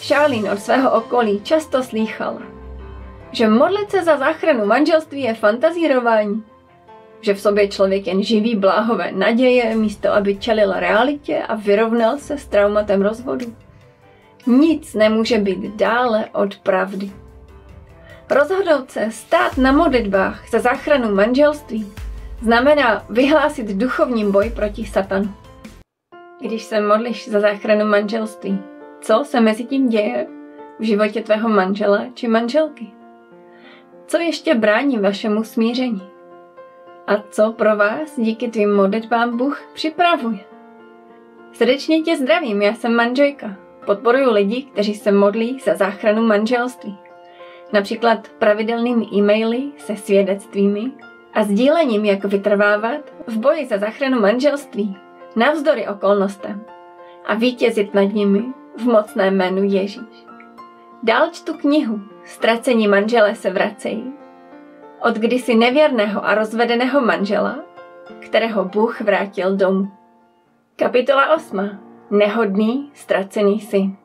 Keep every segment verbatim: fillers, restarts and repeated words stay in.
Charlene od svého okolí často slýchala, že modlit se za záchranu manželství je fantazírování, že v sobě člověk jen živí bláhové naděje, místo aby čelil realitě a vyrovnal se s traumatem rozvodu. Nic nemůže být dále od pravdy. Rozhodnout se stát na modlitbách za záchranu manželství znamená vyhlásit duchovní boj proti satanu. Když se modlíš za záchranu manželství, co se mezi tím děje v životě tvého manžela či manželky? Co ještě brání vašemu smíření? A co pro vás díky tvým modlitbám Bůh připravuje? Srdečně tě zdravím, já jsem Manžojka. Podporuji lidi, kteří se modlí za záchranu manželství. Například pravidelnými e-maily se svědectvími a sdílením, jak vytrvávat v boji za záchranu manželství navzdory okolnostem a vítězit nad nimi v mocném jménu Ježíš. Dál čtu knihu Ztracení manželé se vracejí od kdysi nevěrného a rozvedeného manžela, kterého Bůh vrátil domů. Kapitola osmá. Nehodný, ztracený syn.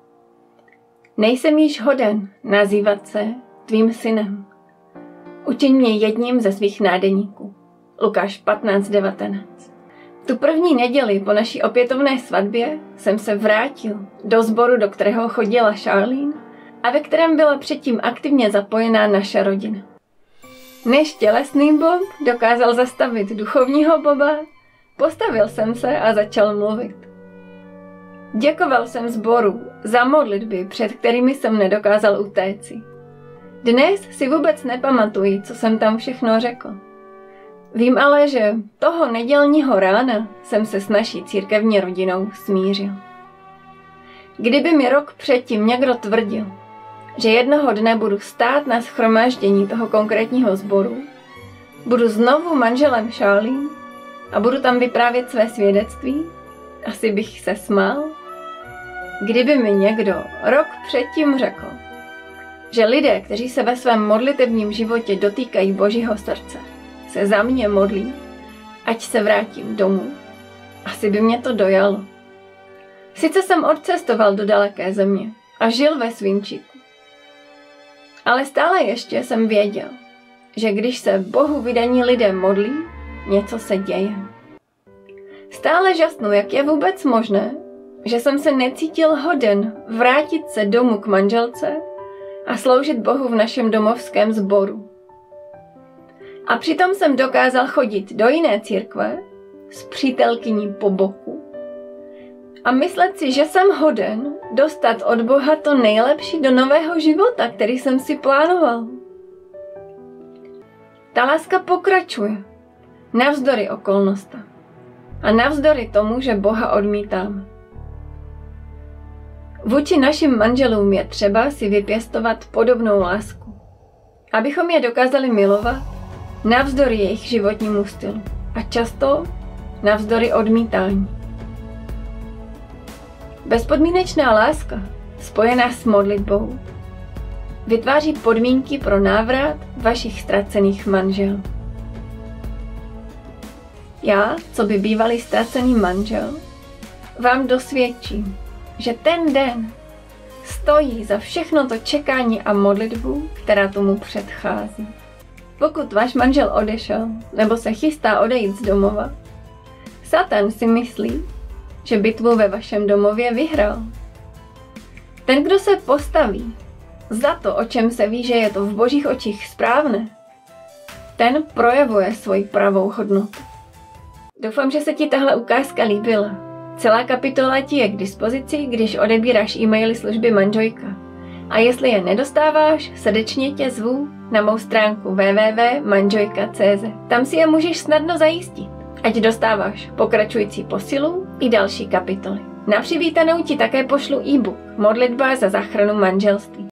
Nejsem již hoden nazývat se tvým synem. Učiň mě jedním ze svých nádeníků. Lukáš patnáct devatenáct. Tu první neděli po naší opětovné svatbě jsem se vrátil do sboru, do kterého chodila Charlene a ve kterém byla předtím aktivně zapojená naše rodina. Než tělesný Bob dokázal zastavit duchovního Boba, postavil jsem se a začal mluvit. Děkoval jsem sboru za modlitby, před kterými jsem nedokázal utéci. Dnes si vůbec nepamatuji, co jsem tam všechno řekl. Vím ale, že toho nedělního rána jsem se s naší církevní rodinou smířil. Kdyby mi rok předtím někdo tvrdil, že jednoho dne budu stát na shromáždění toho konkrétního sboru, budu znovu manželem Charlene a budu tam vyprávět své svědectví, asi bych se smál. Kdyby mi někdo rok předtím řekl, že lidé, kteří se ve svém modlitebním životě dotýkají Božího srdce, se za mě modlí, ať se vrátím domů, asi by mě to dojalo. Sice jsem odcestoval do daleké země a žil ve Svinčíku, ale stále ještě jsem věděl, že když se Bohu vydaní lidé modlí, něco se děje. Stále žasnu, jak je vůbec možné, že jsem se necítil hoden vrátit se domů k manželce a sloužit Bohu v našem domovském sboru. A přitom jsem dokázal chodit do jiné církve s přítelkyní po boku a myslet si, že jsem hoden dostat od Boha to nejlepší do nového života, který jsem si plánoval. Ta láska pokračuje navzdory okolnostem a navzdory tomu, že Boha odmítáme. Vůči našim manželům je třeba si vypěstovat podobnou lásku, abychom je dokázali milovat navzdory jejich životnímu stylu a často navzdory odmítání. Bezpodmínečná láska, spojená s modlitbou, vytváří podmínky pro návrat vašich ztracených manželů. Já, co by bývalý ztracený manžel, vám dosvědčím, že ten den stojí za všechno to čekání a modlitbu, která tomu předchází. Pokud váš manžel odešel nebo se chystá odejít z domova, Satan si myslí, že bitvu ve vašem domově vyhrál. Ten, kdo se postaví za to, o čem se ví, že je to v Božích očích správné, ten projevuje svoji pravou hodnotu. Doufám, že se ti tahle ukázka líbila. Celá kapitola ti je k dispozici, když odebíráš e-maily služby Manžojka. A jestli je nedostáváš, srdečně tě zvu na mou stránku w w w tečka manžojka tečka c z. Tam si je můžeš snadno zajistit, ať dostáváš pokračující posilu i další kapitoly. Na přivítanou ti také pošlu e-book Modlitba za záchranu manželství.